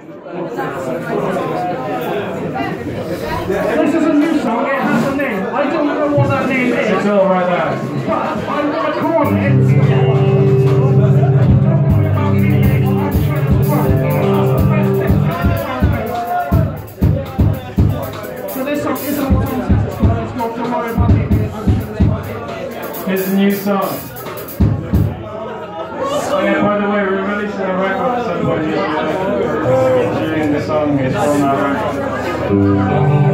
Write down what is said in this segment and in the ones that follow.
This is a new song, it has a name. I don't know what that name is. It's all right there. But I'm going to call it. So this song isn't what I'm saying, it's not to worry about it. It's a new song. Oh yeah, by the way, we're releasing a record at some point during the song. It's on our record.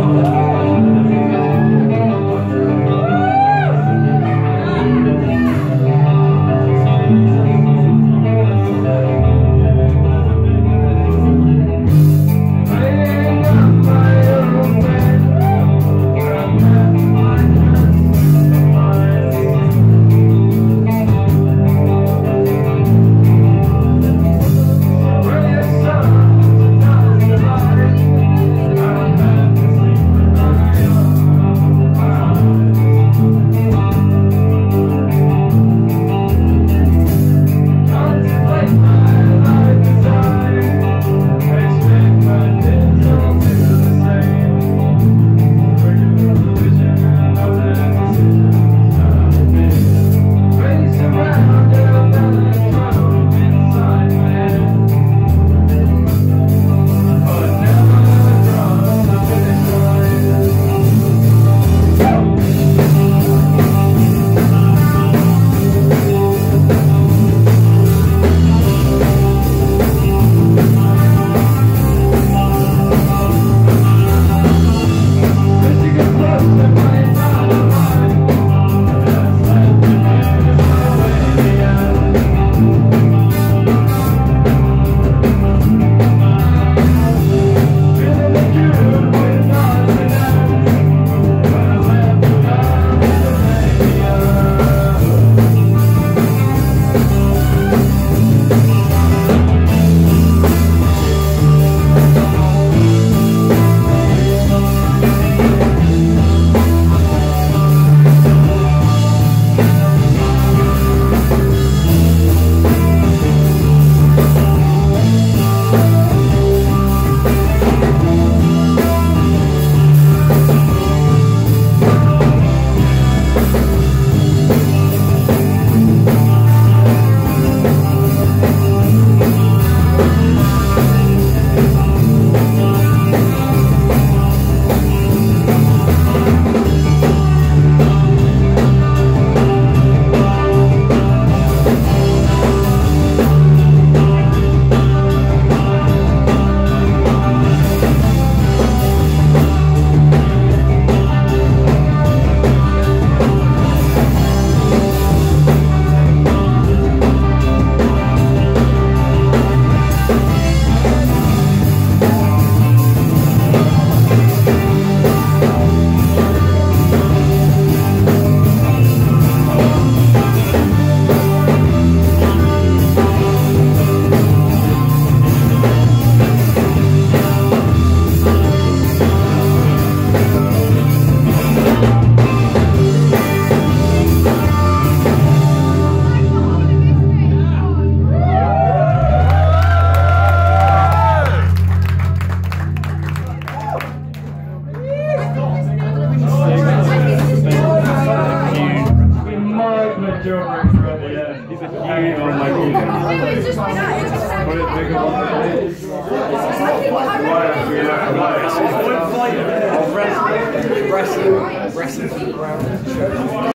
Wrestling.